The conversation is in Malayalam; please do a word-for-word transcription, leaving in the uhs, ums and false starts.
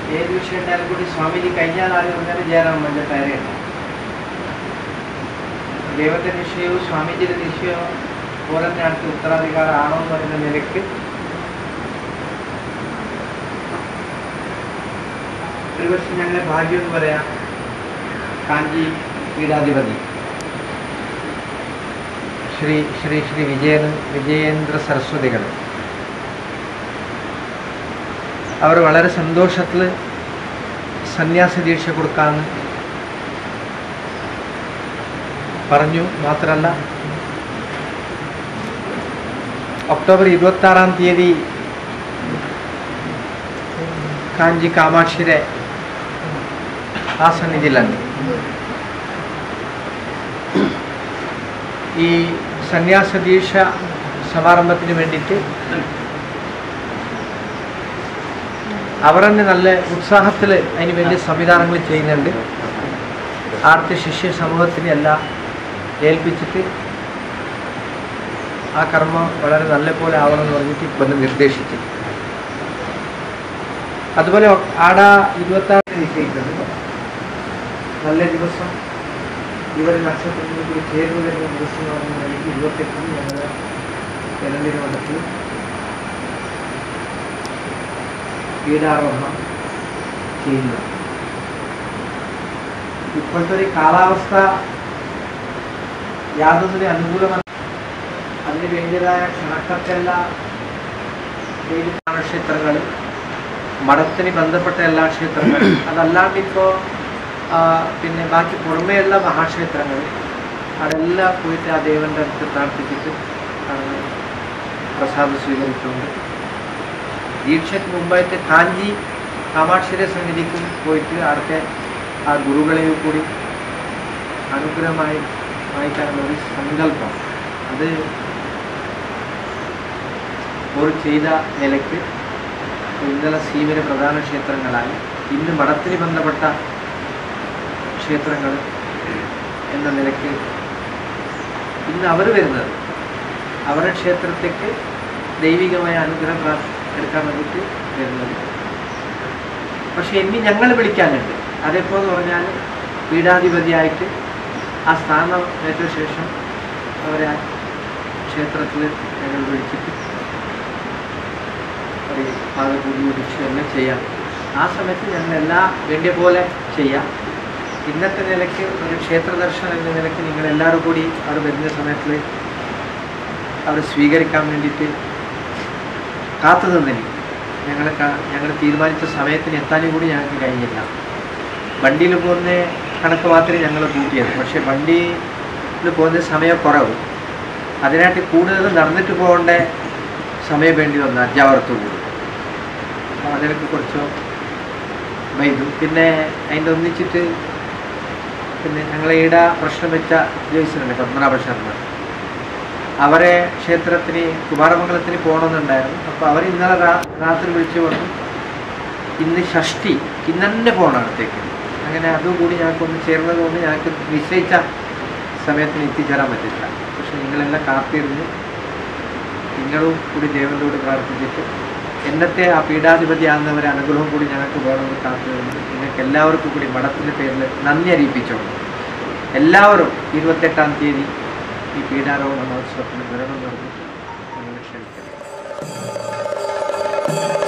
ഏത് വിഷയം ഉണ്ടായാലും കൂടി സ്വാമിജി കഴിഞ്ഞാൽ ആദ്യം പറഞ്ഞാൽ ജയറാം വലിയ തയ്യാറുണ്ട്. ദൈവത്തിൻ്റെ വിഷയവും സ്വാമിജിയുടെ വിഷയവും ഓരോന്നെ അടുത്ത് ഉത്തരാധികാരം ആണോ എന്ന് പറയുന്ന നിലയ്ക്ക് ഒരു പക്ഷെ ഞങ്ങളെ ഭാഗ്യം എന്ന് പറയാം. കാഞ്ചി പീഠാധിപതി ശ്രീ ശ്രീ ശ്രീ വിജയ വിജയേന്ദ്ര സരസ്വതികൾ അവർ വളരെ സന്തോഷത്തിൽ സന്യാസ ദീക്ഷ കൊടുക്കാമെന്ന് പറഞ്ഞു. മാത്രമല്ല ഒക്ടോബർ ഇരുപത്താറാം തീയതി കാഞ്ചി കാമാക്ഷിയുടെ ആ സന്നിധിയിലാണ് ഈ സന്യാസ ദീക്ഷ സമാരംഭത്തിന് വേണ്ടിയിട്ട് അവർ തന്നെ നല്ല ഉത്സാഹത്തിൽ അതിന് വേണ്ടി സംവിധാനങ്ങൾ ചെയ്യുന്നുണ്ട്. ആർത്തി ശിഷ്യ സമൂഹത്തിനെ എല്ലാം ഏൽപ്പിച്ചിട്ട് ആ കർമ്മം വളരെ നല്ല പോലെ ആവണമെന്ന് പറഞ്ഞിട്ട് ഇപ്പം നിർദ്ദേശിച്ചു. അതുപോലെ ആട ഇരുപത്താറ് നിശ്ചയിച്ചത് നല്ല ദിവസം ഇവർ നക്ഷത്രത്തിൽ കൂടി ചേർന്ന് വരുന്ന ദിവസം എന്ന് പറഞ്ഞ നിലയ്ക്ക് ഇരുപത്തെട്ടിന് ഞങ്ങൾ ജലനിര മഠത്തിൽ പീഠാരോഹണം ചെയ്യുന്നത്. ഇപ്പോഴത്തെ ഒരു കാലാവസ്ഥ യാതൊന്നിന് അനുകൂലമല്ല. അതിന് വേണ്ടിയതായ ക്ഷണക്കത്തെല്ല ക്ഷേത്രങ്ങൾ, മഠത്തിന് ബന്ധപ്പെട്ട എല്ലാ ക്ഷേത്രങ്ങളും, അതല്ലാണ്ട് ഇപ്പോൾ പിന്നെ ബാക്കി പുറമേയുള്ള മഹാക്ഷേത്രങ്ങൾ അതെല്ലാം പോയിട്ട് ആ ദേവൻ്റെ അടുത്ത് പ്രാർത്ഥിച്ചിട്ട് പ്രസാദം സ്വീകരിച്ചുകൊണ്ട് ദീക്ഷയ്ക്ക് മുമ്പായിട്ട് കാഞ്ചി കാമാക്ഷിയുടെ സന്നിധിക്കും പോയിട്ട് അവിടുത്തെ ആ ഗുരുകളെയും കൂടി അനുഗ്രഹമായി വായിക്കാനുള്ള ഒരു സങ്കല്പം അത് ഒരു ചെയ്ത നിലയ്ക്ക് ഇന്നലെ സീമിലെ പ്രധാന ക്ഷേത്രങ്ങളായി ഇന്ന് മഠത്തിന് ബന്ധപ്പെട്ട ക്ഷേത്രങ്ങൾ എന്ന നിലയ്ക്ക് ഇന്ന് അവർ വരുന്നത് അവരുടെ ക്ഷേത്രത്തേക്ക് ദൈവികമായ അനുഗ്രഹം എടുക്കാൻ വേണ്ടിയിട്ട് വരുന്നത്. പക്ഷെ ഇനി ഞങ്ങൾ വിളിക്കാനുണ്ട്. അതേപോലെ പറഞ്ഞാൽ പീഠാധിപതിയായിട്ട് ആ സ്ഥാനം ഏറ്റ ശേഷം അവരെ ക്ഷേത്രത്തിൽ ഞങ്ങൾ വിളിച്ചിട്ട് ഒരു പാദപൂജ ദീക്ഷയെല്ലാം ചെയ്യാം. ആ സമയത്ത് ഞങ്ങളെല്ലാം വേണ്ടിയ പോലെ ചെയ്യാം. ഇന്നത്തെ നിലയ്ക്ക് ഒരു ക്ഷേത്ര ദർശനം എന്ന നിലയ്ക്ക് നിങ്ങളെല്ലാവരും കൂടി അവിടെ വരുന്ന സമയത്തിൽ അവർ സ്വീകരിക്കാൻ വേണ്ടിയിട്ട് കാത്തു നിന്നില്ല. ഞങ്ങൾ ഞങ്ങൾ തീരുമാനിച്ച സമയത്തിന് എത്താനും കൂടി ഞങ്ങൾക്ക് കഴിഞ്ഞില്ല. വണ്ടിയിൽ പോകുന്ന കണക്ക് മാത്രമേ ഞങ്ങൾ കൂട്ടിയത്. പക്ഷേ വണ്ടിയിൽ പോകുന്ന സമയം കുറവ്. അതിനായിട്ട് കൂടുതൽ നടന്നിട്ട് പോകേണ്ട സമയം വേണ്ടി വന്നു. അഞ്ചാവർത്ത് കൂടി അപ്പോൾ അതിനൊക്കെ കുറച്ചോ വൈകു. പിന്നെ അതിൻ്റെ ഒന്നിച്ചിട്ട് പിന്നെ ഞങ്ങളെ ഈട പ്രശ്നം വെച്ച ജോയിസനുണ്ട് പത്മനാഭ ശർമ്മ, അവരെ ക്ഷേത്രത്തിന് കുമാരമംഗലത്തിന് പോകണമെന്നുണ്ടായിരുന്നു. അപ്പോൾ അവർ ഇന്നലെ രാത്രി വിളിച്ചു പറഞ്ഞു ഇന്ന് ഷഷ്ടി ഇന്ന് തന്നെ പോകണം അടുത്തേക്ക്. അങ്ങനെ അതുകൂടി ഞങ്ങൾക്കൊന്ന് ചേർന്നതുകൊണ്ട് ഞങ്ങൾക്ക് നിശ്ചയിച്ച സമയത്തിന് എത്തിച്ചേരാൻ പറ്റില്ല. പക്ഷെ നിങ്ങളെല്ലാം കാത്തിരുന്ന് നിങ്ങളും കൂടി ദേവൻ്റെ കൂടി പ്രാർത്ഥിച്ചിട്ട് എന്നത്തെ ആ പീഠാധിപതിയാകുന്നവരെ അനുഗ്രഹം കൂടി ഞങ്ങൾക്ക് വേണമെന്ന് കാത്തിരുന്നു. നിങ്ങൾക്ക് എല്ലാവർക്കും കൂടി മഠത്തിൻ്റെ പേരിൽ നന്ദി അറിയിപ്പിച്ചോളൂ. എല്ലാവരും ഇരുപത്തെട്ടാം തീയതി ഈ പീഠാരോഹണ മഹോത്സവത്തിന് വരണം എന്ന് പറഞ്ഞിട്ട് ഞങ്ങൾ ക്ഷണിക്കുന്നു.